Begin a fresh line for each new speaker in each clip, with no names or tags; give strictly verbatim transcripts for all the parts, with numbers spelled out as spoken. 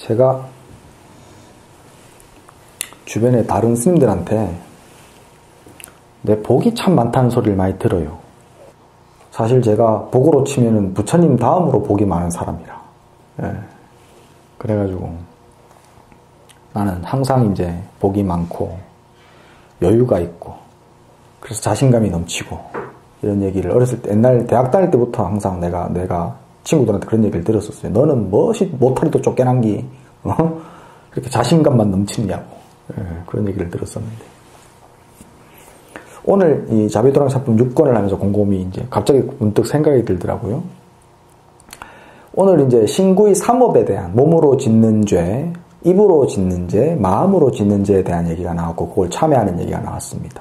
제가 주변에 다른 스님들한테 내 복이 참 많다는 소리를 많이 들어요. 사실 제가 복으로 치면은 부처님 다음으로 복이 많은 사람이라. 예. 그래가지고 나는 항상 이제 복이 많고 여유가 있고 그래서 자신감이 넘치고 이런 얘기를 어렸을 때 옛날 대학 다닐 때부터 항상 내가 내가 친구들한테 그런 얘기를 들었었어요. 너는 무엇이 모타리도 쫓겨난기 어? 그렇게 자신감만 넘치느냐고. 예, 그런 얘기를 들었었는데 오늘 이 자비도랑 사품 육 권을 하면서 곰곰이 이제 갑자기 문득 생각이 들더라고요. 오늘 이제 신구의 삼업에 대한 몸으로 짓는 죄, 입으로 짓는 죄, 마음으로 짓는 죄에 대한 얘기가 나왔고 그걸 참여하는 얘기가 나왔습니다.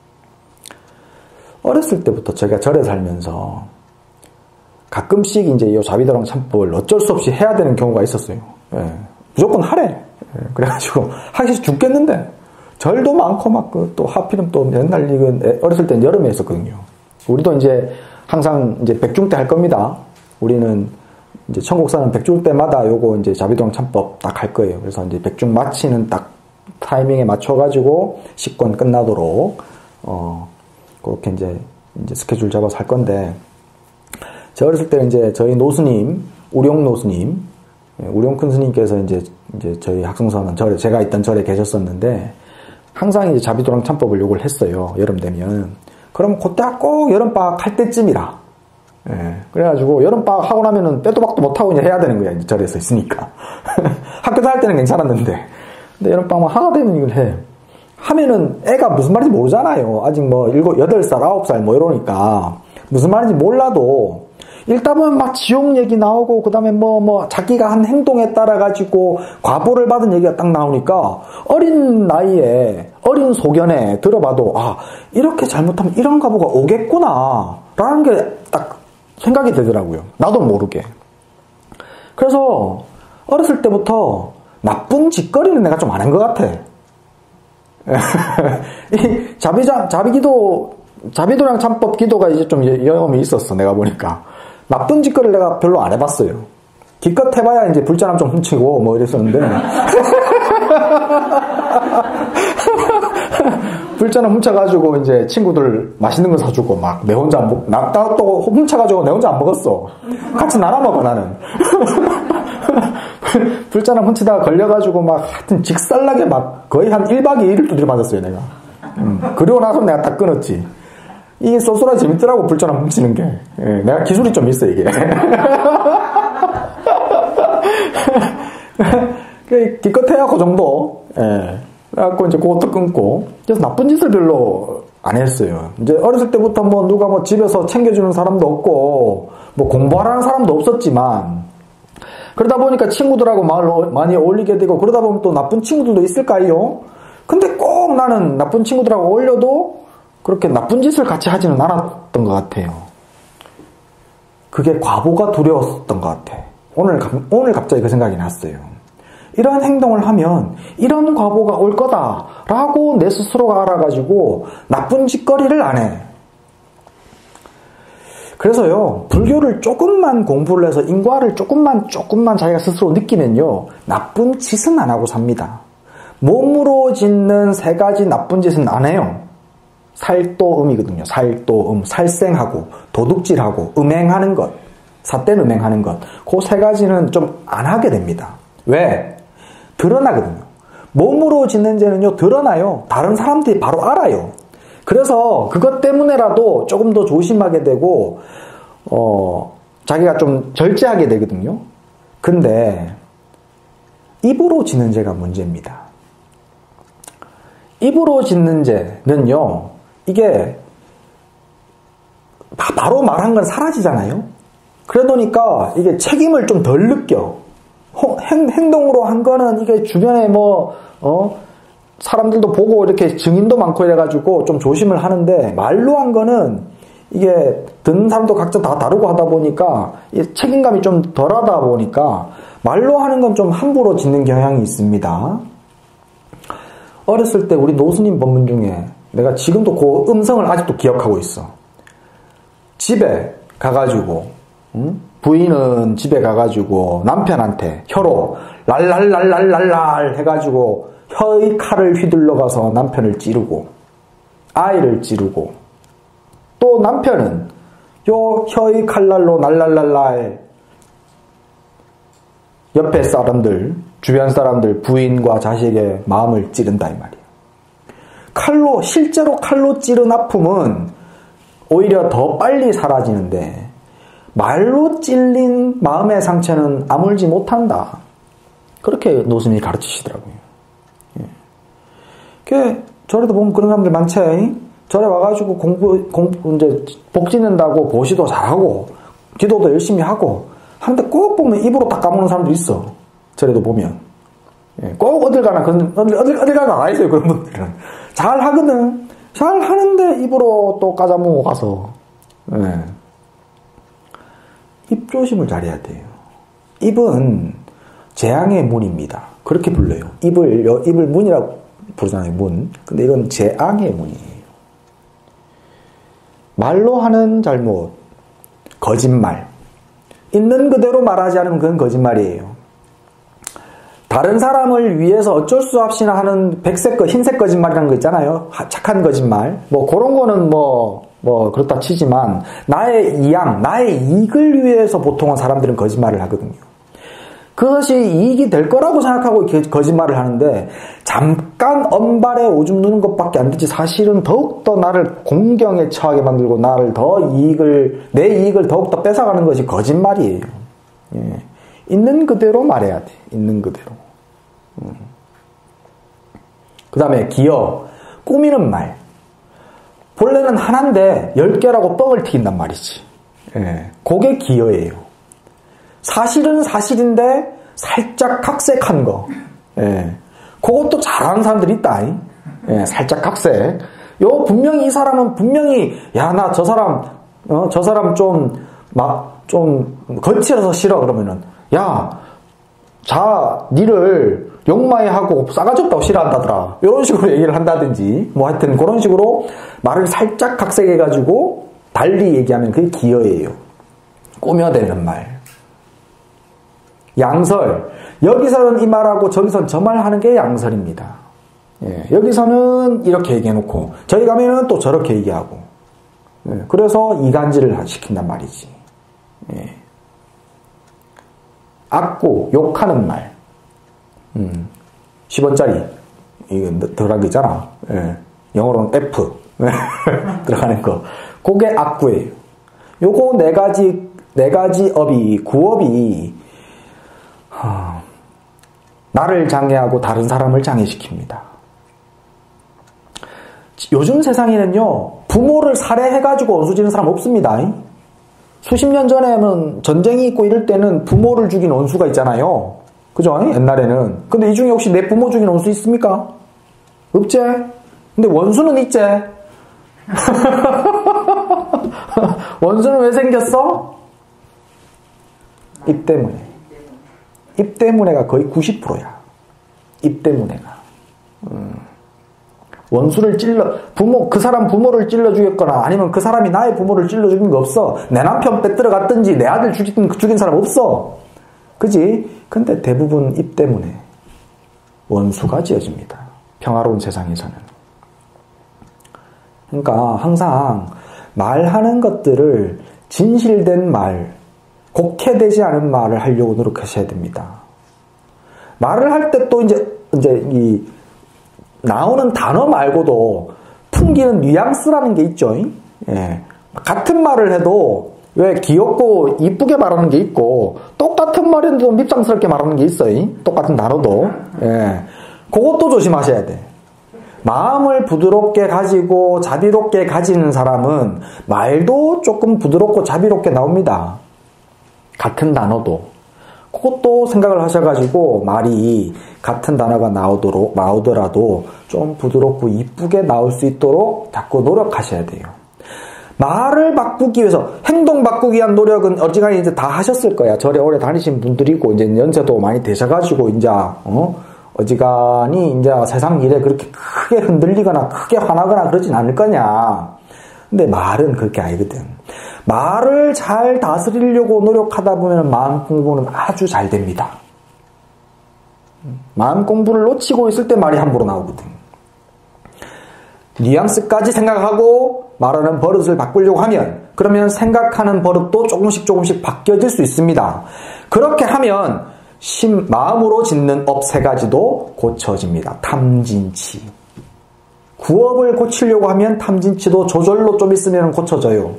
어렸을 때부터 제가 절에 살면서 가끔씩 이제 이 자비도랑 참법을 어쩔 수 없이 해야 되는 경우가 있었어요. 예, 무조건 하래. 예, 그래가지고 하기 싫어 죽겠는데 절도 많고 막 또 하필이면 또 옛날 이건 어렸을 땐 여름에 했었거든요. 우리도 이제 항상 이제 백중 때 할 겁니다. 우리는 이제 천국사는 백중 때마다 요거 이제 자비도랑 참법 딱 할 거예요. 그래서 이제 백중 마치는 딱 타이밍에 맞춰가지고 식권 끝나도록 어 그렇게 이제 이제 스케줄 잡아서 할 건데 저 어렸을 때는 이제 저희 노스님 우룡 노스님 우룡 큰 스님께서 이제 이제 저희 학성사는 절에 제가 있던 절에 계셨었는데 항상 이제 자비도랑 참법을 요구를 했어요. 여름 되면. 그럼 그때 꼭 여름방학 할 때쯤이라. 예. 그래가지고 여름방학 하고 나면은 빼도 박도 못하고 이제 해야 되는 거야. 이제 절에서 있으니까. 학교 다닐 때는 괜찮았는데. 근데 여름방학 하나 되면 이걸 해. 하면은 애가 무슨 말인지 모르잖아요. 아직 뭐 일곱, 여덟 살, 아홉 살 뭐 이러니까. 무슨 말인지 몰라도 읽다 보면 막 지옥 얘기 나오고 그 다음에 뭐 뭐 자기가 한 행동에 따라 가지고 과보를 받은 얘기가 딱 나오니까 어린 나이에 어린 소견에 들어봐도 아 이렇게 잘못하면 이런 과보가 오겠구나 라는 게 딱 생각이 되더라고요. 나도 모르게. 그래서 어렸을 때부터 나쁜 짓거리는 내가 좀 안 한 것 같아. 이 자비자 자비기도 자비도랑 참법 기도가 이제 좀 영험이 있었어. 내가 보니까 나쁜 짓거리를 내가 별로 안 해봤어요. 기껏 해봐야 이제 불자남 좀 훔치고 뭐 이랬었는데 불자남 훔쳐가지고 이제 친구들 맛있는 거 사주고 막 내 혼자 안 먹, 나 또 훔쳐가지고 내 혼자 안 먹었어. 같이 나눠 먹어 나는. 불자남 훔치다가 걸려가지고 막 하여튼 직살나게 막 거의 한 일 박 이 일을 두드려 맞았어요 내가. 음, 그리고 나서 내가 딱 끊었지. 이게 쏠쏠하게 재밌더라고 불자남 훔치는 게. 예, 내가 기술이 좀 있어 이게. 기껏해야 그 정도. 예. 그래갖고 이제 그것도 끊고. 그래서 나쁜 짓을 별로 안 했어요. 이제 어렸을 때부터 뭐 누가 뭐 집에서 챙겨주는 사람도 없고 뭐 공부하라는 사람도 없었지만 그러다 보니까 친구들하고 많이 어울리게 되고 그러다 보면 또 나쁜 친구들도 있을까요? 근데 꼭 나는 나쁜 친구들하고 어울려도 그렇게 나쁜 짓을 같이 하지는 않았던 것 같아요. 그게 과보가 두려웠던 것 같아. 오늘, 오늘 갑자기 그 생각이 났어요. 이런 행동을 하면 이런 과보가 올 거다라고 내 스스로가 알아가지고 나쁜 짓거리를 안 해. 그래서요, 불교를 조금만 공부를 해서 인과를 조금만 조금만 자기가 스스로 느끼면요, 나쁜 짓은 안 하고 삽니다. 몸으로 짓는 세 가지 나쁜 짓은 안 해요. 살도음이거든요. 살도음, 살생하고 도둑질하고 음행하는 것, 삿된 음행하는 것, 그 세 가지는 좀 안 하게 됩니다. 왜? 드러나거든요. 몸으로 짓는 죄는요, 드러나요. 다른 사람들이 바로 알아요. 그래서 그것 때문에라도 조금 더 조심하게 되고 어, 자기가 좀 절제하게 되거든요. 근데 입으로 짓는 죄가 문제입니다. 입으로 짓는 죄는요, 이게 바로 말한 건 사라지잖아요. 그러니까 이게 책임을 좀 덜 느껴. 행, 행동으로 한 거는 이게 주변에 뭐 어, 사람들도 보고 이렇게 증인도 많고 이래가지고 좀 조심을 하는데 말로 한 거는 이게 듣는 사람도 각자 다 다르고 하다 보니까 책임감이 좀 덜하다 보니까 말로 하는 건 좀 함부로 짓는 경향이 있습니다. 어렸을 때 우리 노스님 법문 중에 내가 지금도 그 음성을 아직도 기억하고 있어. 집에 가가지고 응? 부인은 집에 가가지고 남편한테 혀로 랄랄랄랄랄랄 해가지고 혀의 칼을 휘둘러 가서 남편을 찌르고 아이를 찌르고 또 남편은 요 혀의 칼날로 날랄랄랄 옆에 사람들, 주변 사람들, 부인과 자식의 마음을 찌른다 이 말이에요. 칼로, 실제로 칼로 찌른 아픔은 오히려 더 빨리 사라지는데 말로 찔린 마음의 상처는 아물지 못한다. 그렇게 노스님이 가르치시더라고요. 예. 그 절에도 보면 그런 사람들 많지. 절에 와가지고 공부, 공부 이제 복 짓는다고 보시도 잘하고 기도도 열심히 하고 하는데 꼭 보면 입으로 딱 까먹는 사람도 있어. 절에도 보면. 예. 꼭 어딜 가나 그런 어딜 어딜 어딜 가나 나 있어요. 그런 분들은 잘 하거든. 잘 하는데 입으로 또 까자먹고 가서. 예. 입 조심을 잘해야 돼요. 입은 재앙의 문입니다. 그렇게 불러요. 입을, 입을 문이라고 부르잖아요. 문. 근데 이건 재앙의 문이에요. 말로 하는 잘못, 거짓말. 있는 그대로 말하지 않으면 그건 거짓말이에요. 다른 사람을 위해서 어쩔 수 없이나 하는 백색, 흰색 거짓말이라는 거 있잖아요. 착한 거짓말. 뭐 그런 거는 뭐 뭐 그렇다 치지만 나의 이양, 나의 이익을 위해서 보통은 사람들은 거짓말을 하거든요. 그것이 이익이 될 거라고 생각하고 거짓말을 하는데 잠깐 언발에 오줌 누는 것밖에 안 되지 사실은 더욱더 나를 공경에 처하게 만들고 나를 더 이익을 내 이익을 더욱더 뺏어가는 것이 거짓말이에요. 예. 있는 그대로 말해야 돼. 있는 그대로. 음. 그 다음에 기여, 꾸미는 말. 본래는 하나인데 열 개라고 뻥을 튀긴단 말이지. 예, 그게 기여예요. 사실은 사실인데 살짝 각색한 거. 예, 그것도 잘하는 사람들이 있다. 예, 살짝 각색. 요 분명히 이 사람은 분명히 야, 나 저 사람 어, 저 사람 좀 막 좀 거칠어서 싫어 그러면은 야, 자, 니를 욕마이 하고 싸가지 없다고 싫어한다더라. 이런 식으로 얘기를 한다든지, 뭐 하여튼 그런 식으로 말을 살짝 각색해가지고 달리 얘기하면 그게 기여예요. 꾸며대는 말. 양설. 여기서는 이 말하고 저기서는 저 말 하는 게 양설입니다. 예, 여기서는 이렇게 얘기해놓고, 저기 가면은 또 저렇게 얘기하고. 예, 그래서 이간질을 시킨단 말이지. 예. 악구, 욕하는 말. 음, 십 원짜리. 이거 들어간 거 있잖아. 예. 영어로는 F. 들어가는 거. 그게 악구예요. 요거 네 가지, 네 가지 업이, 구업이, 하, 나를 장애하고 다른 사람을 장애시킵니다. 요즘 세상에는요, 부모를 살해해가지고 원수지는 사람 없습니다. 수십 년 전에는 전쟁이 있고 이럴 때는 부모를 죽인 원수가 있잖아요. 그죠? 옛날에는. 근데 이 중에 혹시 내 부모 죽인 원수 있습니까? 없지? 근데 원수는 있지? 원수는 왜 생겼어? 입 때문에. 입 때문에가 거의 구십 퍼센트야. 입 때문에가. 음. 원수를 찔러, 부모, 그 사람 부모를 찔러 죽였거나 아니면 그 사람이 나의 부모를 찔러 죽인 거 없어. 내 남편 빼들어 갔든지 내 아들 죽인, 죽인 사람 없어. 그지? 근데 대부분 입 때문에 원수가 지어집니다. 평화로운 세상에서는. 그러니까 항상 말하는 것들을 진실된 말, 곡해되지 않은 말을 하려고 노력하셔야 됩니다. 말을 할 때 또 이제, 이제 이, 나오는 단어 말고도 풍기는 뉘앙스라는 게 있죠. 예. 같은 말을 해도 왜 귀엽고 이쁘게 말하는 게 있고 똑같은 말인데도 밉상스럽게 말하는 게 있어요. 똑같은 단어도. 예. 그것도 조심하셔야 돼. 마음을 부드럽게 가지고 자비롭게 가지는 사람은 말도 조금 부드럽고 자비롭게 나옵니다. 같은 단어도. 그것도 생각을 하셔가지고 말이 같은 단어가 나오도록, 나오더라도 좀 부드럽고 이쁘게 나올 수 있도록 자꾸 노력하셔야 돼요. 말을 바꾸기 위해서, 행동 바꾸기 위한 노력은 어지간히 이제 다 하셨을 거야. 절에 오래 다니신 분들이고, 이제 연세도 많이 되셔가지고, 이제, 어? 어지간히 이제 세상 일에 그렇게 크게 흔들리거나 크게 화나거나 그러진 않을 거냐. 근데 말은 그렇게 아니거든. 말을 잘 다스리려고 노력하다 보면 마음 공부는 아주 잘 됩니다. 마음 공부를 놓치고 있을 때 말이 함부로 나오거든. 뉘앙스까지 생각하고 말하는 버릇을 바꾸려고 하면, 그러면 생각하는 버릇도 조금씩 조금씩 바뀌어질 수 있습니다. 그렇게 하면 심, 마음으로 짓는 업 세 가지도 고쳐집니다. 탐진치. 구업을 고치려고 하면 탐진치도 조절로 좀 있으면 고쳐져요.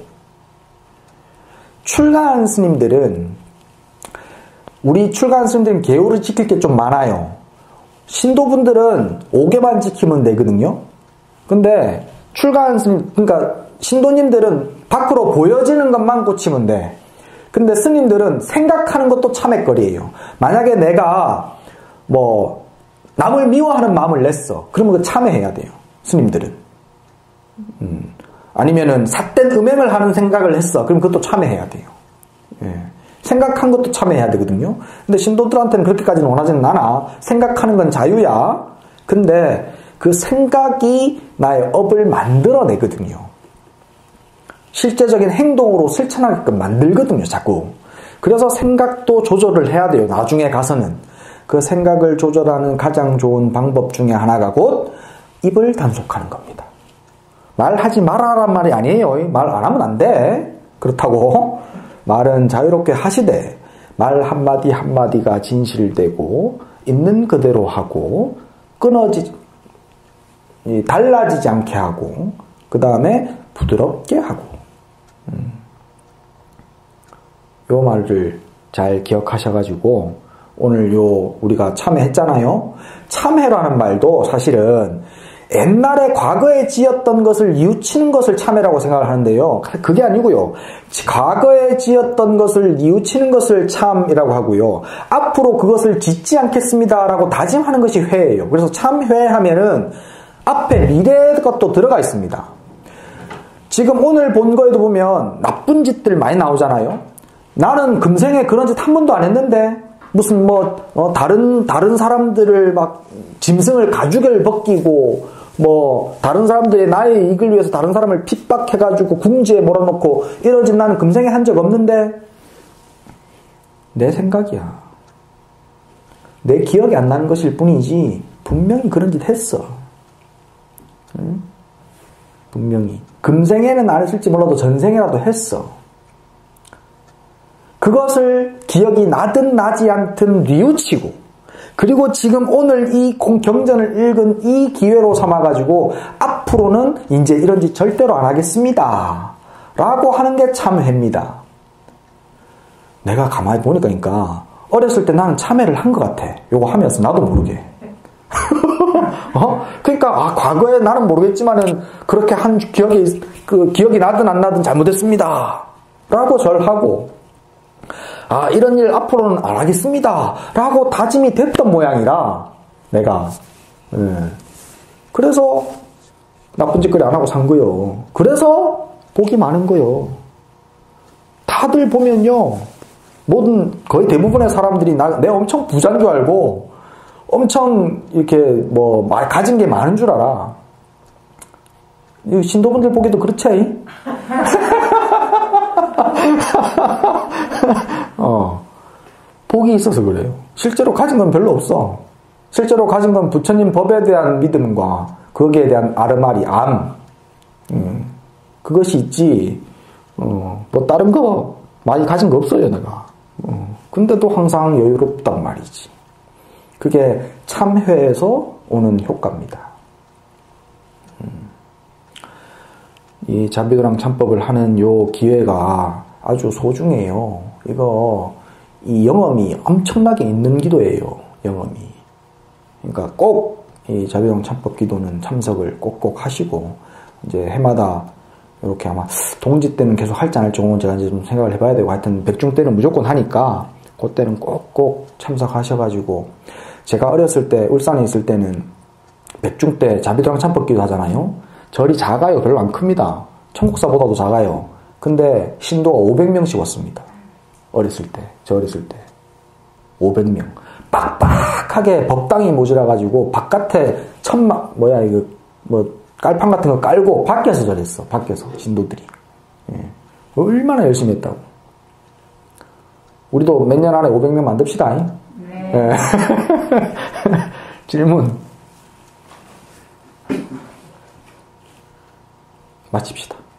출가한 스님들은, 우리 출가한 스님들은 계율을 지킬 게 좀 많아요. 신도분들은 오 개만 지키면 되거든요. 근데 출가한 스님, 그러니까 신도님들은 밖으로 보여지는 것만 고치면 돼. 근데 스님들은 생각하는 것도 참회거리예요. 만약에 내가 뭐 남을 미워하는 마음을 냈어. 그러면 그 참회해야 돼요. 스님들은. 음. 아니면은 삿된 음행을 하는 생각을 했어. 그럼 그것도 참회해야 돼요. 예. 생각한 것도 참회해야 되거든요. 근데 신도들한테는 그렇게까지는 원하지는 않아. 생각하는 건 자유야. 근데 그 생각이 나의 업을 만들어내거든요. 실제적인 행동으로 실천하게끔 만들거든요, 자꾸. 그래서 생각도 조절을 해야 돼요, 나중에 가서는. 그 생각을 조절하는 가장 좋은 방법 중에 하나가 곧 입을 단속하는 겁니다. 말하지 말아란 말이 아니에요. 말 안 하면 안 돼. 그렇다고 말은 자유롭게 하시되, 말 한마디 한마디가 진실되고 있는 그대로 하고 끊어지 달라지지 않게 하고, 그 다음에 부드럽게 하고. 음. 요 말을 잘 기억하셔가지고 오늘 요 우리가 참회했잖아요. 참회라는 말도 사실은 옛날에 과거에 지었던 것을 뉘우치는 것을 참회라고 생각을 하는데요. 그게 아니고요. 과거에 지었던 것을 뉘우치는 것을 참이라고 하고요. 앞으로 그것을 짓지 않겠습니다라고 다짐하는 것이 회예요. 그래서 참회하면은 앞에 미래의 것도 들어가 있습니다. 지금 오늘 본 거에도 보면 나쁜 짓들 많이 나오잖아요. 나는 금생에 그런 짓 한 번도 안 했는데 무슨 뭐 어, 다른 다른 사람들을 막 짐승을 가죽을 벗기고 뭐 다른 사람들의 나의 이익을 위해서 다른 사람을 핍박해가지고 궁지에 몰아넣고 이런 짓 나는 금생에 한 적 없는데, 내 생각이야. 내 기억이 안 나는 것일 뿐이지 분명히 그런 짓 했어. 응? 분명히 금생에는 안 했을지 몰라도 전생에라도 했어. 그것을 기억이 나든 나지 않든 뉘우치고, 그리고 지금 오늘 이 경전을 읽은 이 기회로 삼아가지고 앞으로는 이제 이런 짓 절대로 안 하겠습니다 라고 하는 게 참회입니다. 내가 가만히 보니까 그러니까 어렸을 때 나는 참회를 한 것 같아. 요거 하면서 나도 모르게. 어? 그러니까 아, 과거에 나는 모르겠지만은 그렇게 한 기억이 그 기억이 나든 안 나든 잘못했습니다 라고 절하고, 아 이런 일 앞으로는 안 하겠습니다 라고 다짐이 됐던 모양이라 내가 예. 그래서 나쁜 짓거리 안 하고 산 거요. 그래서 복이 많은 거요. 다들 보면요, 모든 거의 대부분의 사람들이 나, 내가 엄청 부자인 줄 알고 엄청 이렇게 뭐 가진 게 많은 줄 알아. 이 신도분들 보기도 그렇지? 어, 복이 있어서 그래요. 실제로 가진 건 별로 없어. 실제로 가진 건 부처님 법에 대한 믿음과 거기에 대한 아르마리, 암, 음, 그것이 있지. 어, 뭐 다른 거 많이 가진 거 없어요, 내가. 어, 근데도 항상 여유롭단 말이지. 그게 참회에서 오는 효과입니다. 음. 이 자비도랑 참법을 하는 요 기회가 아주 소중해요. 이거 이 영험이 엄청나게 있는 기도예요. 영험이. 그러니까 꼭 이 자비도랑 참법 기도는 참석을 꼭꼭 하시고, 이제 해마다 이렇게 아마 동지 때는 계속 할지 안 할지 제가 이제 좀 생각을 해봐야 되고, 하여튼 백중 때는 무조건 하니까 그때는 꼭꼭 참석하셔가지고, 제가 어렸을 때 울산에 있을 때는 백중 때 자비도랑 참법 기도 하잖아요. 절이 작아요. 별로 안 큽니다. 청국사보다도 작아요. 근데 신도가 오백 명씩 왔습니다. 어렸을 때, 저 어렸을 때 오백 명. 빡빡하게 법당이 모자라가지고 바깥에 천막 뭐야 이거 뭐 깔판 같은 거 깔고 밖에서 절했어. 밖에서 신도들이. 예. 얼마나 열심히 했다고. 우리도 몇 년 안에 오백 명 만듭시다. 네. 네. 질문. 마칩시다.